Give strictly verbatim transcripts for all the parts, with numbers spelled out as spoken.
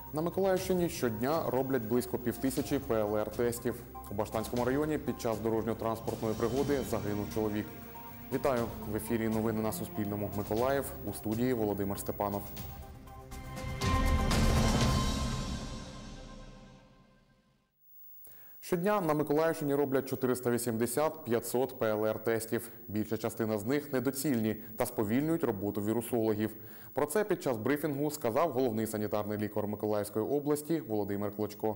На Миколаївщині щодня роблять близько півтисячі пе ел ер-тестів. У Баштанському районі під час дорожньо-транспортної пригоди загинув чоловік. Вітаю! В ефірі новини на Суспільному. Миколаїв, у студії Володимир Степанов. Щодня на Миколаївщині роблять чотириста вісімдесят - п'ятсот пе ел ер-тестів. Більша частина з них недоцільні та сповільнюють роботу вірусологів. Про це під час брифінгу сказав головний санітарний лікар Миколаївської області Володимир Клочко.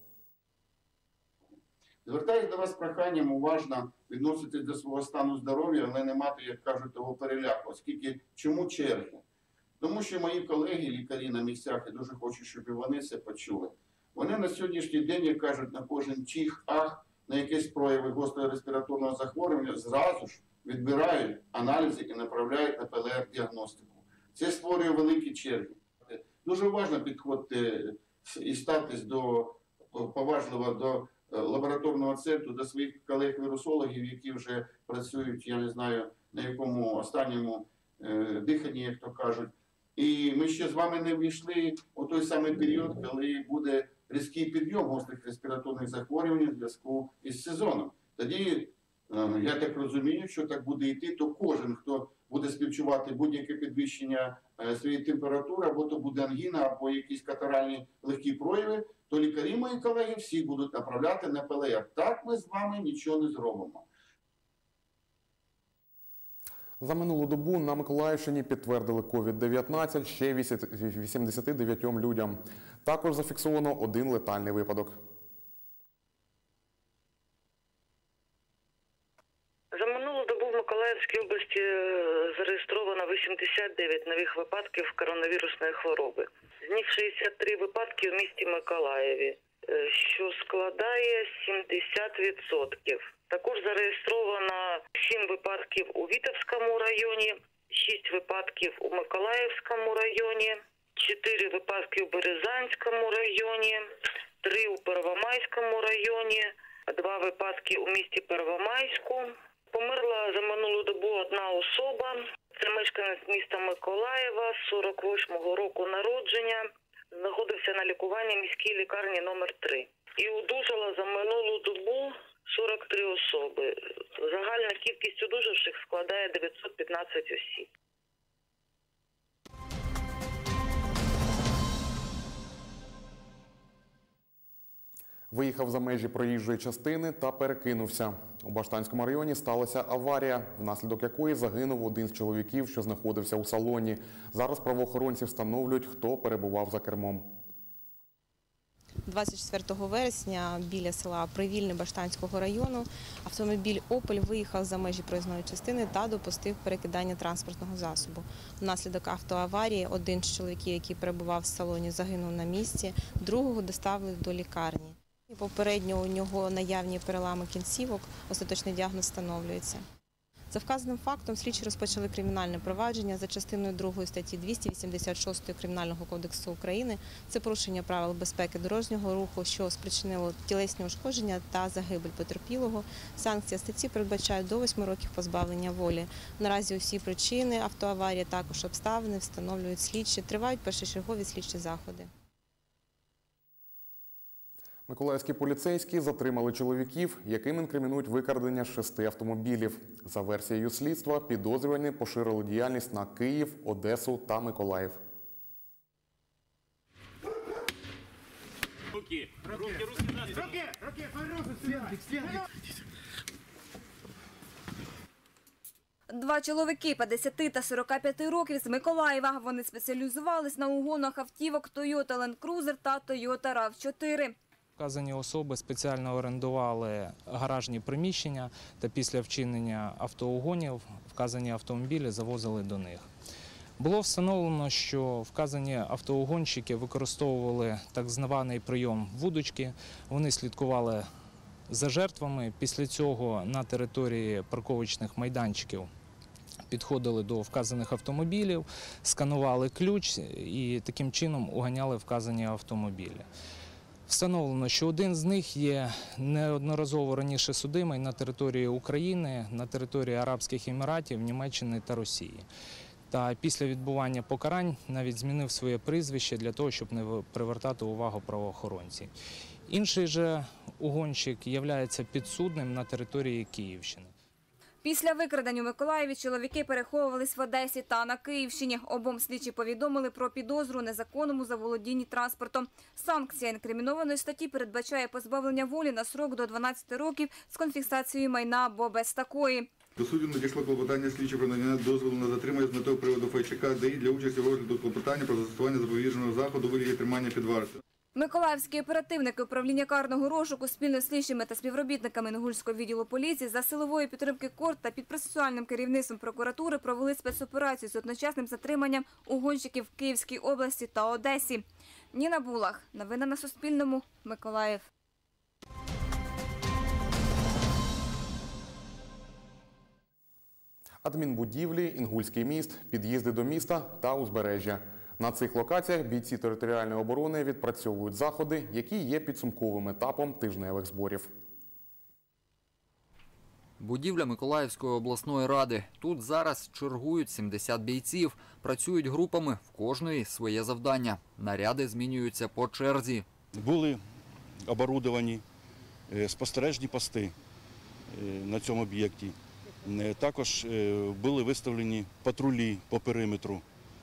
Звертаюся до вас з проханням уважно відноситись до свого стану здоров'я, але не мати, як кажуть, того переляку. Оскільки, чому черги? Тому що мої колеги, лікарі на місцях, я дуже хочу, щоб і вони це почули. Вони на сьогоднішній день, як кажуть, на кожен чих, ах, на якісь прояви гострого респіраторного захворювання, зразу ж відбирають аналізи і направляють на пе ел ер-діагностику. Це створює великі черги. Дуже уважно підходити і ставитись до, поважливо до лабораторного центру, до своїх колег-вірусологів, які вже працюють, я не знаю, на якому останньому е, диханні, як то кажуть. І ми ще з вами не ввійшли у той самий період, коли буде різкий підйом гострих респіраторних захворювань у зв'язку із сезоном. Тоді, я так розумію, що так буде йти, то кожен, хто буде співчувати будь-яке підвищення своєї температури, або то буде ангіна, або якісь катаральні легкі прояви, то лікарі, мої колеги, всі будуть направляти на пе ел ер. Так ми з вами нічого не зробимо. За минулу добу на Миколаївщині підтвердили ковід дев'ятнадцять ще вісімдесяти дев'ятьом людям. Також зафіксовано один летальний випадок. За минулу добу в Миколаївській області зареєстровано вісімдесят дев'ять нових випадків коронавірусної хвороби. З них шістдесят три випадки в місті Миколаєві, що складає сімдесят відсотків. Також зареєстровано сім випадків у Вітовському районі, шість випадків у Миколаївському районі, чотири випадки у Березанському районі, три у Первомайському районі, два випадки у місті Первомайську. Померла за минулу добу одна особа. Це мешканець міста Миколаєва, сорок восьмого року народження. Знаходився на лікуванні в міській лікарні номер три. І одужала за минулу добу сорок три особи. Загальна кількість одужавших складає дев'ятсот п'ятнадцять осіб. Виїхав за межі проїжджої частини та перекинувся. У Баштанському районі сталася аварія, внаслідок якої загинув один з чоловіків, що знаходився у салоні. Зараз правоохоронці встановлюють, хто перебував за кермом. двадцять четвертого вересня біля села Привільне Баштанського району автомобіль «Опель» виїхав за межі проїзної частини та допустив перекидання транспортного засобу. Внаслідок автоаварії один з чоловіків, який перебував в салоні, загинув на місці, другого доставили до лікарні. Попередньо у нього наявні перелами кінцівок, остаточний діагноз встановлюється. За вказаним фактом слідчі розпочали кримінальне провадження за частиною другої статті двісті вісімдесят шість Кримінального кодексу України. Це порушення правил безпеки дорожнього руху, що спричинило тілесні ушкодження та загибель потерпілого. Санкція статті передбачає до восьми років позбавлення волі. Наразі усі причини автоаварії, також обставини встановлюють слідчі. Тривають першочергові слідчі заходи. Миколаївські поліцейські затримали чоловіків, яким інкримінують викрадення шести автомобілів. За версією слідства, підозрювані поширили діяльність на Київ, Одесу та Миколаїв. Руки, руки, руки, руки, руки, руки, руки, руки. Два чоловіки п'ятдесят та сорока п'яти років з Миколаєва. Вони спеціалізувались на угонах автівок Toyota Land Cruiser та Toyota рав чотири. Вказані особи спеціально орендували гаражні приміщення та після вчинення автоугонів вказані автомобілі завозили до них. Було встановлено, що вказані автоугонщики використовували так званий прийом вудочки, вони слідкували за жертвами, після цього на території парковочних майданчиків підходили до вказаних автомобілів, сканували ключ і таким чином уганяли вказані автомобілі. Встановлено, що один з них є неодноразово раніше судимий на території України, на території Арабських Еміратів, Німеччини та Росії. Та після відбування покарань навіть змінив своє прізвище для того, щоб не привертати увагу правоохоронців. Інший же угонщик є підсудним на території Київщини. Після викрадень у Миколаєві чоловіки переховувались в Одесі та на Київщині. Обом слідчі повідомили про підозру у незаконному заволодінні транспортом. Санкція інкримінованої статті передбачає позбавлення волі на срок до дванадцяти років з конфіскацією майна або без такої. До суду надійшло клопотання слідчого про надання дозволу на затримання з метою приводу Файчака ДАІ для участі в розгляду клопотання про застосування запобіжного заходу у вигляді тримання під вартою. Миколаївські оперативники управління карного розшуку спільно з слідчими та співробітниками Інгульського відділу поліції за силової підтримки КОРТ та під процесуальним керівництвом прокуратури провели спецоперацію з одночасним затриманням угонщиків в Київській області та Одесі. Ніна Булах. Новини на Суспільному. Миколаїв. Адмінбудівлі, Інгульський міст, під'їзди до міста та узбережжя. На цих локаціях бійці територіальної оборони відпрацьовують заходи, які є підсумковим етапом тижневих зборів. Будівля Миколаївської обласної ради. Тут зараз чергують сімдесят бійців. Працюють групами, в кожної своє завдання. Наряди змінюються по черзі. Були оборудовані спостережні пости на цьому об'єкті. Також були виставлені патрулі по периметру.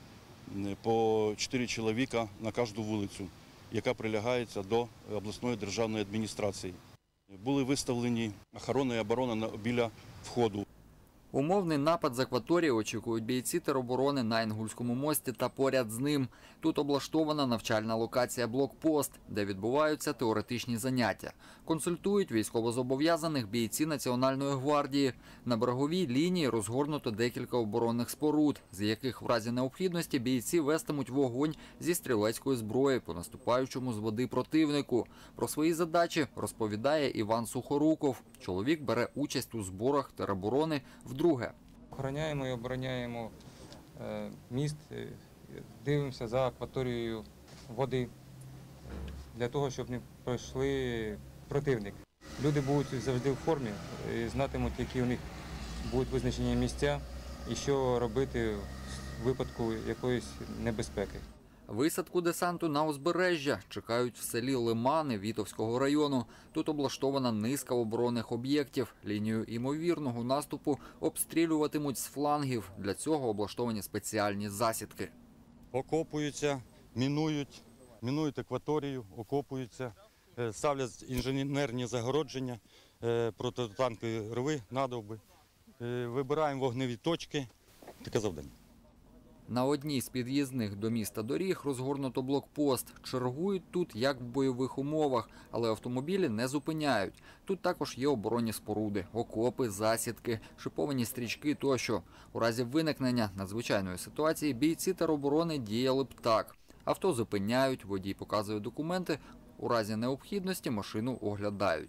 По чотири чоловіка на кожну вулицю, яка прилягається до обласної державної адміністрації. Були виставлені охорона і оборона біля входу. Умовний напад з акваторії очікують бійці тероборони на Інгульському мості та поряд з ним. Тут облаштована навчальна локація «Блокпост», де відбуваються теоретичні заняття. Консультують військовозобов'язаних бійці Національної гвардії. На береговій лінії розгорнуто декілька оборонних споруд, з яких в разі необхідності бійці вестимуть вогонь зі стрілецької зброї по наступаючому з води противнику. Про свої задачі розповідає Іван Сухоруков. Чоловік бере участь у зборах тероборони вдруге. Охороняємо і обороняємо е, міст, е, дивимося за акваторією води, е, для того, щоб не пройшли противник. Люди будуть завжди в формі, і знатимуть, які у них будуть визначені місця і що робити в випадку якоїсь небезпеки. Висадку десанту на узбережжя чекають в селі Лимани Вітовського району. Тут облаштована низка оборонних об'єктів. Лінію імовірного наступу обстрілюватимуть з флангів. Для цього облаштовані спеціальні засідки. Окопуються, мінують, мінують акваторію, окопуються, ставлять інженерні загородження, протитанкові рви, надовби. Вибираємо вогневі точки. Таке завдання. На одній з під'їзних до міста доріг розгорнуто блокпост. Чергують тут, як в бойових умовах, але автомобілі не зупиняють. Тут також є оборонні споруди, окопи, засідки, шиповані стрічки тощо. У разі виникнення надзвичайної ситуації бійці тероборони діяли б так. Авто зупиняють, водій показує документи, у разі необхідності машину оглядають.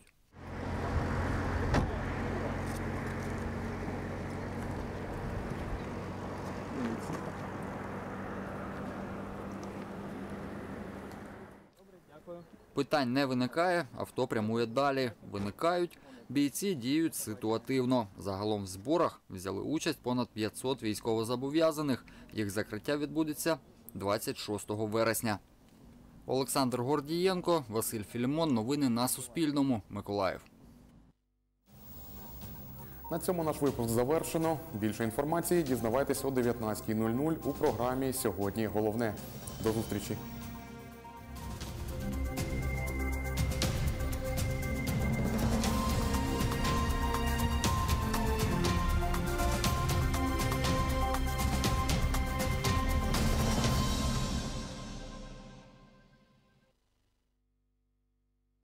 Питань не виникає, авто прямує далі. Виникають, бійці діють ситуативно. Загалом в зборах взяли участь понад п'ятсот військовозобов'язаних. Їх закриття відбудеться двадцять шостого вересня. Олександр Гордієнко, Василь Філімон. Новини на Суспільному. Миколаїв. На цьому наш випуск завершено. Більше інформації дізнавайтесь о дев'ятнадцятій нуль нуль у програмі «Сьогодні головне». До зустрічі!